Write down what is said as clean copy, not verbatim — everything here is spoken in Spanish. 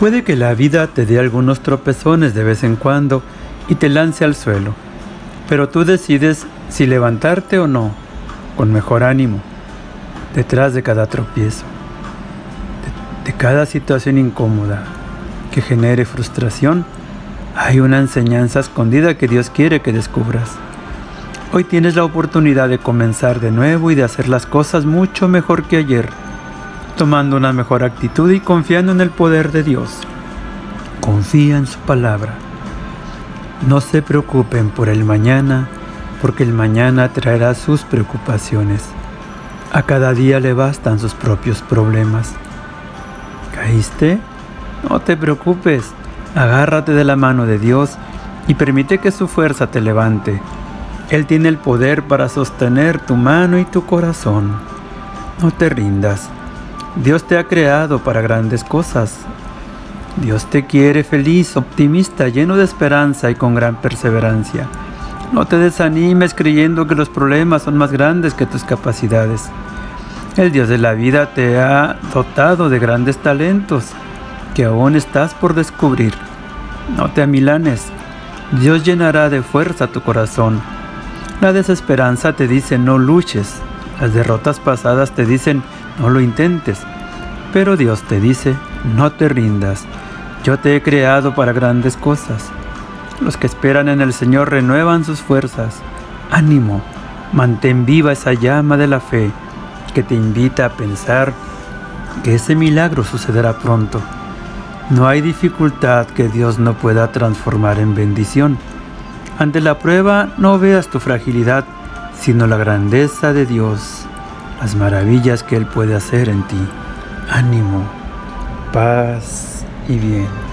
Puede que la vida te dé algunos tropezones de vez en cuando y te lance al suelo, pero tú decides si levantarte o no, con mejor ánimo. Detrás de cada tropiezo, de cada situación incómoda que genere frustración, hay una enseñanza escondida que Dios quiere que descubras. Hoy tienes la oportunidad de comenzar de nuevo y de hacer las cosas mucho mejor que ayer, tomando una mejor actitud y confiando en el poder de Dios. Confía en su palabra. No se preocupen por el mañana, porque el mañana traerá sus preocupaciones. A cada día le bastan sus propios problemas. ¿Caíste? No te preocupes. Agárrate de la mano de Dios y permite que su fuerza te levante. Él tiene el poder para sostener tu mano y tu corazón. No te rindas. Dios te ha creado para grandes cosas. Dios te quiere feliz, optimista, lleno de esperanza y con gran perseverancia. No te desanimes creyendo que los problemas son más grandes que tus capacidades. El Dios de la vida te ha dotado de grandes talentos que aún estás por descubrir. No te amilanes. Dios llenará de fuerza tu corazón. La desesperanza te dice no luches. Las derrotas pasadas te dicen no lo intentes. Pero Dios te dice no te rindas. Yo te he creado para grandes cosas. Los que esperan en el Señor renuevan sus fuerzas. Ánimo, mantén viva esa llama de la fe que te invita a pensar que ese milagro sucederá pronto. No hay dificultad que Dios no pueda transformar en bendición. Ante la prueba no veas tu fragilidad, sino la grandeza de Dios, las maravillas que Él puede hacer en ti. Ánimo, paz y bien.